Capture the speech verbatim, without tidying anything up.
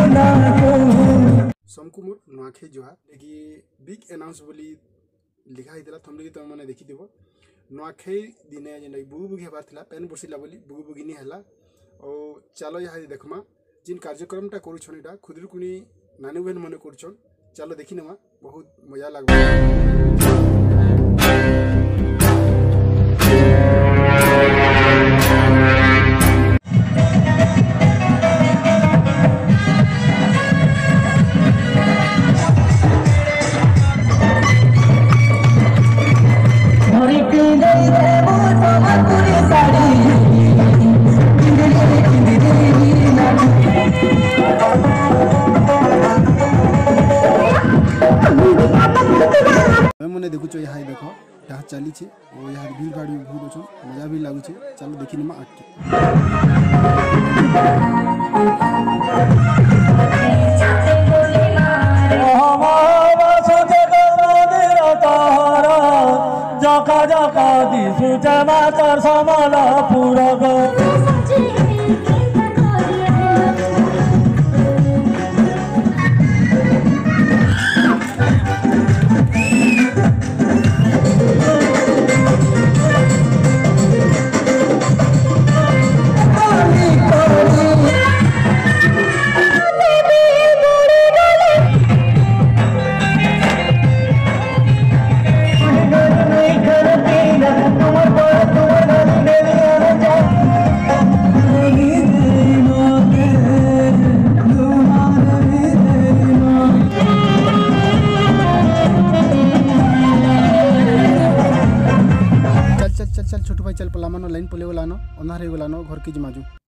समकु मोर नुआखाई जुहार लेकि big announce बोली लिखा होता थमले कि तुम मैंने देखी देव नुआखाई दिने जेन बुगु बुगी हेबार थिला पेन बसिला बोली बुगु बुगी नि हैला और चलो यहाँ देखमा जिन कार्यक्रमटा करूछन इटा खुदरुकुनी नानी बहन मने करूछन चलो देखी नमा बहुत मजा लागबा। मैंने देखुच यहाँ देख यहाँ चली और यहाँ भीड़ भाड़ भी बहुत अच्छे मजा भी लगुच चलो देखी नमा आगे जका जका दिसुचे मातर समाला पुरग चल छोटू भाई चल पलामानो लाइन पले वाला नो अन्हार हो गलानो घर के जमाजू।